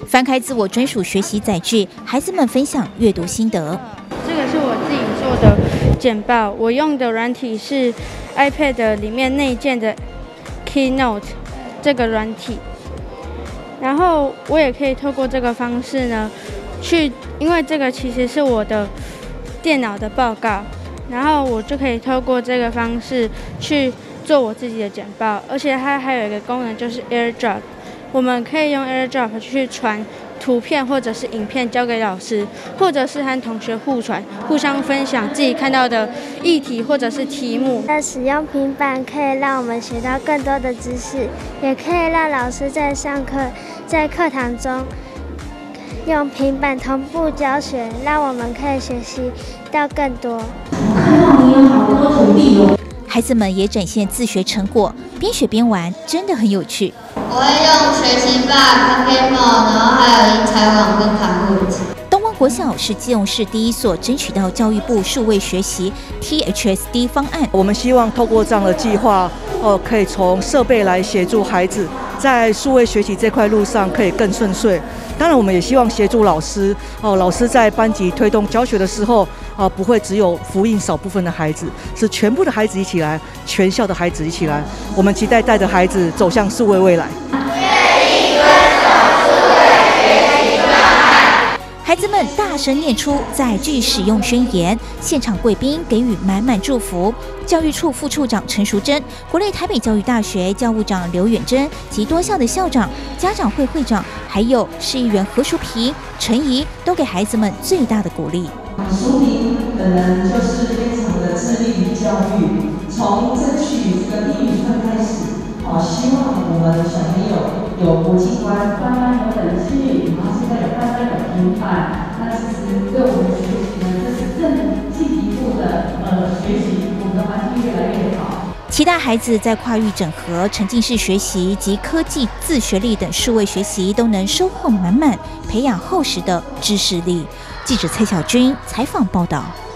翻开自我专属学习载具，孩子们分享阅读心得。 这个是我自己做的简报，我用的软体是 iPad 里面内建的 Keynote 这个软体，然后我也可以透过这个方式呢，因为这个其实是我的电脑的报告，然后我就可以透过这个方式去做我自己的简报，而且它还有一个功能就是 AirDrop， 我们可以用 AirDrop 去传图片或者是影片交给老师，或者是和同学互传，互相分享自己看到的议题或者是题目。 使用平板可以让我们学到更多的知识，也可以让老师在课堂中用平板同步教学，让我们可以学习到更多。 看到你有好多土地哦。孩子们也展现自学成果，边学边玩，真的很有趣。 我会用学习吧、Pokemon， 然后还有英才网跟卡布子。 东湾国小是基隆市第一所争取到教育部数位学习 THSD 方案。 我们希望透过这样的计划，可以从设备来协助孩子在数位学习这块路上可以更顺遂。当然，我们也希望协助老师，老师在班级推动教学的时候，不会只有福音少部分的孩子，是全部的孩子一起来，全校的孩子一起来。我们期待带着孩子走向数位未来。 孩子们大声念出载具使用宣言，现场贵宾给予满满祝福。教育处副处长陈淑贞、国立台北教育大学教务长刘远珍及多校的校长、家长会会长，还有市议员何淑萍、陈怡，都给孩子们最大的鼓励。 淑萍本人就是非常的致力于教育，从争取这个英语课开始，希望我们小朋友有国际观，慢慢有冷气，然后现在有慢慢有平板，那其实对我们学习呢，这是更进一步的学习，我们的环境越来越好。 期待孩子在跨域整合、沉浸式学习及科技自学力等数位学习都能收获满满，培养厚实的知识力。记者蔡小军采访报道。